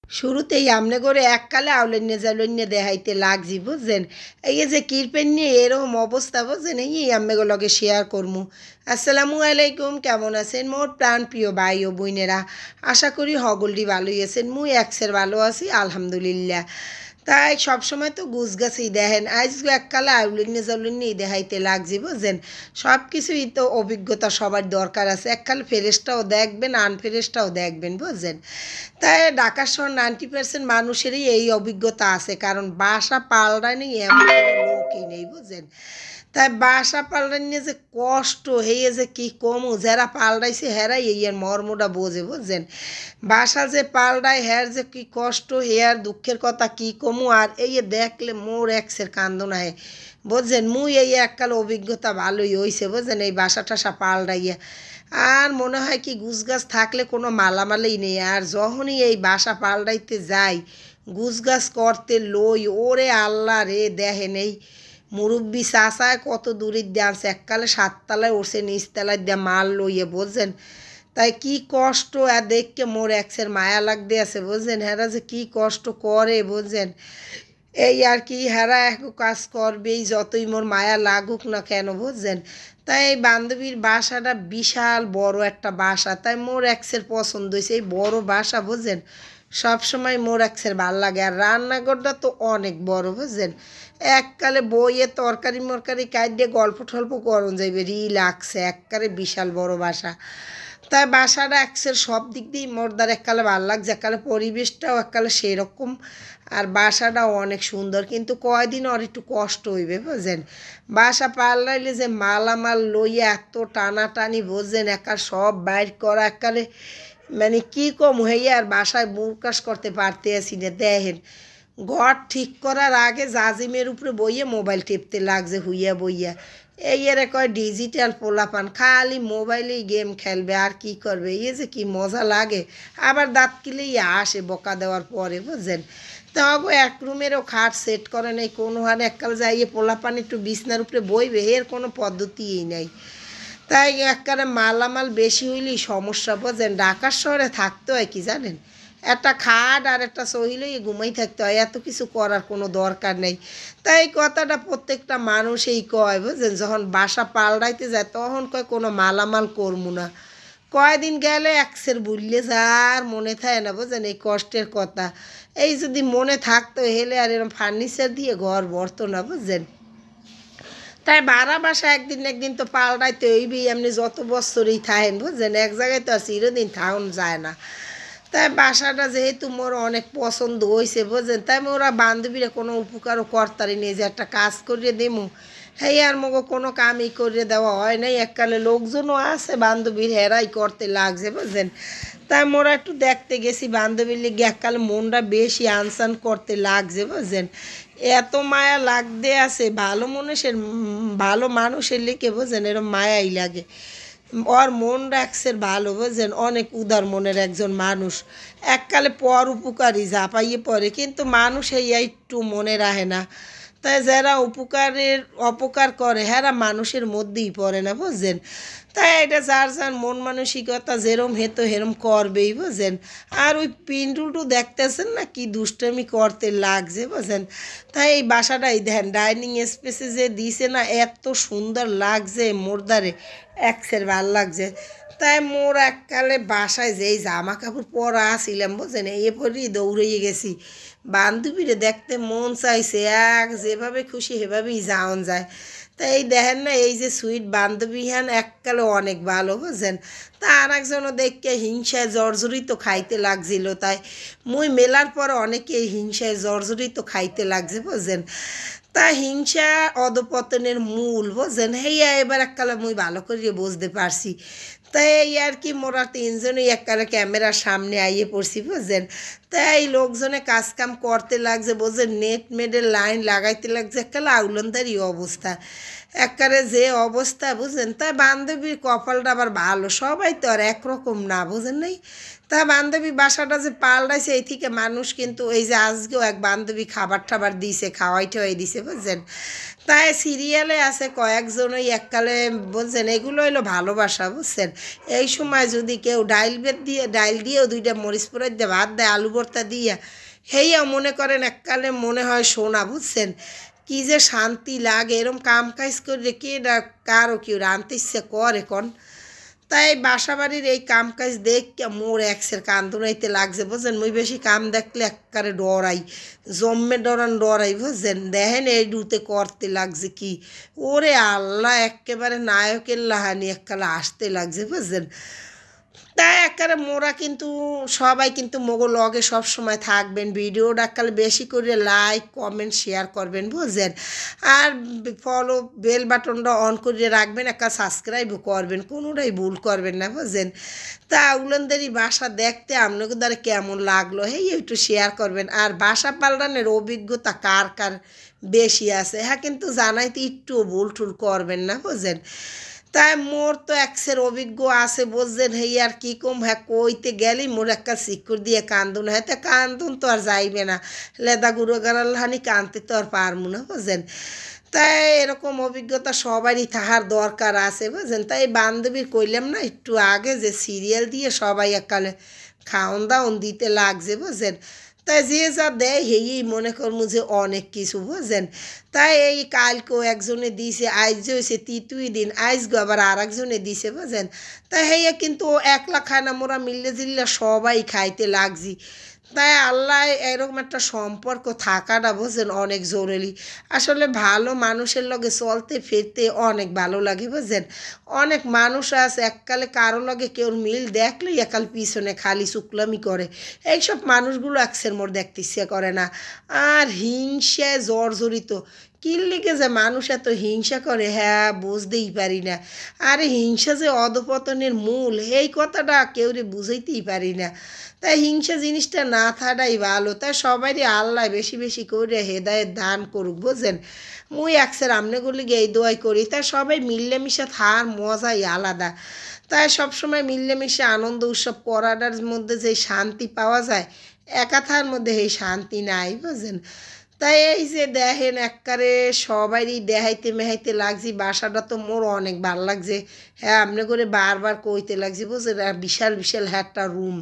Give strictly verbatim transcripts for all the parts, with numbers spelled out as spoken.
শুরুতেই আমনে করে এককালে আউলেন্যে জাউলেন্যে দেখাইতে লাগছি বুঝছেন। এই যে কিরপেন নিয়ে এরকম অবস্থা বুঝছেন, এই আম্মেগো লগে শেয়ার করমু। আসসালামু আলাইকুম, কেমন আছেন মোর প্রাণ প্রিয় ভাই ও বোনেরা? আশা করি হগলডি ভালোই আছেন, মুই একসের ভালো আছি আলহামদুলিল্লাহ। তাই সবসময় তো গুছ গাছেই দেখেন, আজ এককালে আউলিন্যে জাউলিন্যেই দেখাইতে লাগছি বুঝছেন। সব কিছুই তো অভিজ্ঞতা সবার দরকার আছে, এককালে ফেরেশটাও দেখবেন আনফেরেশটাও দেখবেন বুঝছেন। তাই ঢাকা শহর নাইনটি পার্সেন্ট মানুষেরই এই অভিজ্ঞতা আছে, কারণ বাসা পাল্টানি এমন কোনো লোকই নেই বুঝছেন। তাই বাসা পাল্টানি যে কষ্ট হইয়ে যে কি কমু, যারা পাল্টাইছে হেরাই এই আর মর্মটা বোঝে বুঝছেন। বাসা যে পাল্টায় হ্যার যে কি কষ্ট হেয়ার দুঃখের কথা কি কমু, আর এই দেখলে মোর এক্সের কান্দন আহে বুঝছেন। মুই এই এককাল অভিজ্ঞতা ভালোই হইছে বুঝছেন, এই বাসা টাসা পাল্টাইয়া। আর মনে হয় কি গুছগাছ থাকলে কোনো মালামালই নেই, আর যখনই এই বাসা পাল্টাইতে যাই গুছগাছ করতে লই, ওরে আল্লাহ রে দেখেন এই মুরব্বি চাষায় কত দূরের দিয়ে এককালে সাততলায় উঠছে নিচতলায় দিয়ে মাল লইয়ে বুঝছেন। তাই কি কষ্ট, আর দেখকে মোর এক্সের মায়া লাগতে আছে বুঝছেন। হেরা যে কি কষ্ট করে বুঝছেন, এই আর কি হেরা এক কাজ করবেই যতই মোর মায়া লাগুক না কেন বুঝছেন। তাই এই বান্ধবীর বাসাটা বিশাল বড় একটা বাসা, তাই মোর এক্সের পছন্দ হয়েছে এই বড় বাসা বুঝছেন। সবসময় মোর এক্সের ভাল লাগে, আর রান্নাঘরটা তো অনেক বড় বুঝছেন। এককালে বইয়ে তরকারি মরকারি কাটিয়ে গল্প টল্প করন যাইবে রিল্যাক্সে, এককালে বিশাল বড় বাসা। তাই বাসাটা একসের সব দিক দিয়েই মোরদার এককালে ভাল লাগছে, এককালে পরিবেশটাও এককালে সেরকম, আর বাসাটাও অনেক সুন্দর। কিন্তু কয়দিন ওর একটু কষ্ট হইবে বুঝছেন। বাসা পাল্টাইলে যে মালামাল লইয়া এত টানাটানি বুঝছেন, একা সব বাইর করা এককালে মানে কি কম হইয়া, আর বাসায় মুরকাশ করতে পারতে আসি না দেখেন। ঘর ঠিক করার আগে জাজিমের উপরে বইয়ে মোবাইল টিপতে লাগছে হুইয়া বইয়া। এই এর কয় ডিজিটাল পোলাপান, খালি মোবাইলেই গেম খেলবে আর কি করবে, এই যে কি মজা লাগে। আবার দাঁত কিলেই আসে বকা দেওয়ার পরে বুঝছেন। তাও এক রুমেরও খাট সেট করে নেই কোনো হারে, এককাল যাইয়ে পোলাপান একটু বিছনার উপরে বইবে এর কোনো পদ্ধতিই নেই। তাই একবারে মালামাল বেশি হইলেই সমস্যা বুঝছেন। ঢাকার শহরে থাকতে হয় কি জানেন, একটা খাট আর একটা সহিলেই ঘুমাই থাকতে হয়, এত কিছু করার কোনো দরকার নেই। তাই কথাটা প্রত্যেকটা মানুষই কয় বুঝছেন, যখন বাসা পাল্টাইতে যায় তখন কয় কোনো মালামাল করবো না। কয়দিন গেলে একসের ভুললে যার মনে থাকে না বুঝছেন এই কষ্টের কথা। এই যদি মনে থাকতো হেলে আর এরকম ফার্নিচার দিয়ে ঘর ভরতো না বুঝছেন। তাই ভাড়া বাসা একদিন একদিন তো পাল্টাইতে হইবেই, এমনি যত বছরই থাকেন বুঝছেন, এক জায়গায় তো আর চিরদিন থাকুন যায় না। তাই বাসাটা যেহেতু মোর অনেক পছন্দ হয়েছে বুঝছেন, তাই মোরা বান্ধবীরা কোনো উপকারও করতারি নেই যে একটা কাজ করিয়ে দেবো, হ্যাঁ আর মগো কোনো কামই করিয়ে দেওয়া হয় নাই। এককালে লোকজনও আছে বান্ধবীর হেরাই করতে লাগছে বুঝছেন। তাই মোরা একটু দেখতে গেছি বান্ধবীর লিগে, এককালে মনটা বেশি আনসান করতে লাগছে বুঝছেন। এত মায়া লাগতে আছে ভালো মানুষের, ভালো মানুষের লিখে বুঝছেন এরকম মায়াই লাগে। ওর মন রাখছে ভালো বুঝছেন, অনেক উদার মনের একজন মানুষ। এককালে পর উপকারী ঝাঁপাইয়ে পড়ে, কিন্তু মানুষ এই একটু মনে রাখে না। তাই যারা উপকারের অপকার করে হ্যাঁ মানুষের মধ্যেই পড়ে না বুঝছেন। তাই এটা যার যার মন মানসিকতা যেরম হেতো হেরম করবেই বুঝছেন। আর ওই পিন্টুটু দেখতেছেন না কি দুষ্টামি করতে লাগছে বুঝছেন। তাই এই বাসাটাই দেখেন ডাইনিং স্পেসে যে দিছে না এত সুন্দর লাগছে মোরদারে, একসের ভাল লাগছে। তাই মোর এককালে বাসায় যেই জামা কাপড় পরা আসিলাম বুঝছেন, এ পরেই দৌড়িয়ে গেছি। বান্ধবীরে দেখতে মন চাইছে, এক যেভাবে খুশি সেভাবেই যাওন যায়। তাই এই দেখেন না এই যে সুইট বান্ধবী হ্যান এককালে অনেক ভালো বুঝছেন। তা আর একজনও দেখকে হিংসায় জর্জরিত খাইতে লাগছিল, তাই মুই মেলার পর অনেকে হিংসায় জর্জরিত খাইতে লাগছে বুঝছেন। তা হিংসা অধপতনের মূল বুঝছেন, হেয়া এবার এককালে মুই ভালো করে বুঝতে পারছি। তাই এই আর কি মোরা তিনজনই এককালে ক্যামেরার সামনে আইয়ে পড়ছি বুঝছেন। তাই লোকজনে কাজ কাম করতে লাগছে বুঝছেন, নেট মেডের লাইন লাগাইতে লাগছে, এককালে আউলন্দারই অবস্থা। একবারে যে অবস্থা বুঝলেন, তা বান্ধবীর কপালটা আবার ভালো, সবাই তো আর একরকম না, বুঝেন নাই। তা বান্ধবী বাসাটা যে পাল্টাইছে এই থেকে মানুষ কিন্তু এই যে আজকেও এক বান্ধবী খাবার টাবার দিছে, খাওয়াই ঠাওয়াই দিছে বুঝছেন। তাই সিরিয়ালে আছে কয়েকজনই এককালে বলছেন এগুলো হলো ভালোবাসা বুঝছেন। এই সময় যদি কেউ ডাইল বেদ দিয়ে ডাইল দিয়েও দুইটা মরিচ পোড়াই দিয়ে ভাত দেয় আলু ভর্তা দিয়ে, হেইয়া মনে করেন এককালে মনে হয় সোনা বুঝছেন। কি যে শান্তি লাগে এরম কাম কাজ করে, কে কারো কেউ রানতে ইচ্ছে করে কোন। তাই বাসা বাড়ির এই কাম কাজ দেখে মোর এক্সের কান্দুনাইতে লাগছে বুঝছেন। মুই বেশি কাম দেখলে একবারে ডরাই, জম্মে ডরান ডরাই বুঝছেন। দেখেন এই ডুতে করতে লাগছে কি, ওরে আল্লাহ একেবারে নায়কের লাহানি এককালে আসতে লাগছে বুঝছেন। তাই একেবারে মোরা কিন্তু সবাই কিন্তু মোগো লগে সব সময় থাকবেন, ভিডিওটা একালে বেশি করে লাইক কমেন্ট শেয়ার করবেন বুঝছেন। আর ফলো বেল বাটনটা অন করে রাখবেন, একটা সাবস্ক্রাইবও করবেন, কোনোটাই ভুল করবেন না বুঝছেন। তা উলনদেরই বাসা দেখতে আপনাকে দ্বারা কেমন লাগলো হেই একটু শেয়ার করবেন। আর বাসা পাল্টানোর অভিজ্ঞতা কার কার বেশি আছে হ্যাঁ কিন্তু জানাইতে একটু ভুল টুল করবেন না বুঝছেন। তাই মোর তো এক্সের অভিজ্ঞ আছে বুঝছেন। হেই আর কী কম হ্যাঁ কইতে গেলি মোর একটা শিকুর দিয়ে কান্দুন, হ্যাঁ তা কান্দুন তো আর যাইবে না, লেদা গুঁড়ো গাড়ালহানি কানতে তো আর পারবো না বুঝছেন। তাই এরকম অভিজ্ঞতা সবারই থাকার দরকার আছে বুঝছেন। তাই বান্ধবীর কইলাম না একটু আগে যে সিরিয়াল দিয়ে সবাই একালে খাওন দাওন দিতে লাগছে বুঝছেন। তাই যে যা দেয় হেই মনে করবো যে অনেক কিছু বুঝছেন। তাই এই কালকেও একজনে দিছে, আইজ হয়েছে তৃতীয় দিন, আইজগো আবার আর একজনে দিছে বুঝছেন। তাই হেয়া কিন্তু একলা খায় না, মোরা মিললে জিল্লা সবাই খাইতে লাগছি। তাই আল্লাহ এরকম একটা সম্পর্ক থাকাটা বুঝছেন অনেক জরুরি। আসলে ভালো মানুষের লগে চলতে ফিরতে অনেক ভালো লাগে বুঝছেন। অনেক মানুষ আছে এককালে কারো লগে কেউ মিল দেখলেই একাল পিছনে খালি শুক্লামি করে, এইসব মানুষগুলো একসের মোর দেখতে ইচ্ছে করে না। আর হিংসায় জর্জরিত, কিল্লিকে যে মানুষ এত হিংসা করে হ্যাঁ বুঝতেই পারি না। আরে হিংসা যে অধপতনের মূল এই কথাটা কেউ রে বুঝাইতেই পারি না। তাই হিংসা জিনিসটা না থাকাই ভালো। তাই সবারই আল্লাহ বেশি বেশি করে হেদায়েত দান করুক বুঝছেন। মুই একসের আমনেগুলি এই দোয়াই করি। তাই সবাই মিল্লেমিশে থাকার মজাই আলাদা। তাই সবসময় মিল্লেমিশে আনন্দ উৎসব করাটার মধ্যে যে শান্তি পাওয়া যায়, একা থাকার মধ্যে এই শান্তি নাই বুঝছেন। তাই এই যে দেখেন একবারে সবারই দেখাইতে মেহাইতে লাগছি, বাসাটা তো মোর অনেক ভালো লাগছে। হ্যাঁ আপনি করে বারবার কইতে লাগছি বুঝছেন। বিশাল বিশাল একটা রুম,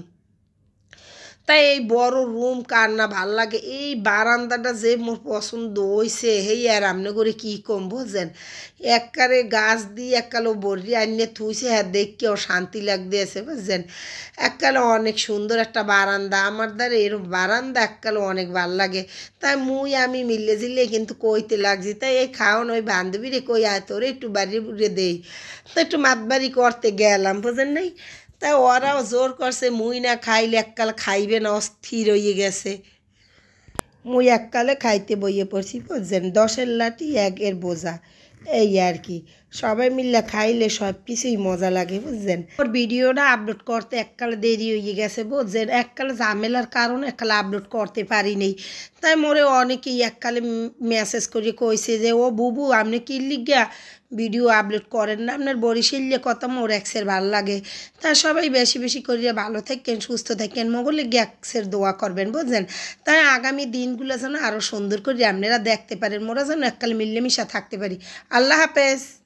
তাই এই বড় রুম কার না ভাল লাগে। এই বারান্দাটা যে মোর পছন্দ হয়েছে হেই আর আমনে করে কী কম বুঝছেন। এককারে গাছ দিয়ে এককালে বড়ি আনিয়ে থুইছে হ্যাঁ দেখকেও শান্তি লাগতে আছে বুঝছেন। এককালে অনেক সুন্দর একটা বারান্দা, আমার দ্বারা এরকম বারান্দা এককালে অনেক ভাল লাগে। তাই মুই আমি মিলে জিলে কিন্তু কইতে লাগছি। তাই এই খাওয়ান ওই বান্ধবীরে কই আয় তোরে একটু বাড়ি বুড়ে দেই, তো একটু মাতবাড়ি করতে গেলাম বুঝেন নাই। তাই ওরাও জোর করছে, মুই না খাইলে এককাল খাইবে না, অস্থির হয়ে গেছে। মুই এককালে খাইতে বইয়ে পড়ছি বুঝছেন। দশের লাঠি একের বোঝা, এই আর কি। সবাই মিললে খাইলে সব কিছুই মজা লাগে বুঝছেন। ওর ভিডিওটা আপলোড করতে এককালে দেরি হয়ে গেছে বুঝছেন। এককালে ঝামেলার কারণে এককালে আপলোড করতে পারিনি। তাই মোরে অনেকেই এককালে মেসেজ করে কইছে যে ও বুবু আপনি কি লিগা ভিডিও আপলোড করেন না, আপনার বরিশালে কথা মোর এক্সের ভালো লাগে। তা সবাই বেশি বেশি করিয়া ভালো থাকেন সুস্থ থাকেন, মোগলে এক্সের দোয়া করবেন বুঝছেন। তাই আগামী দিনগুলো যেন আরও সুন্দর করে আপনারা দেখতে পারেন, মোরা যেন এককালে মিলেমিশা থাকতে পারি। আল্লাহ হাফেজ।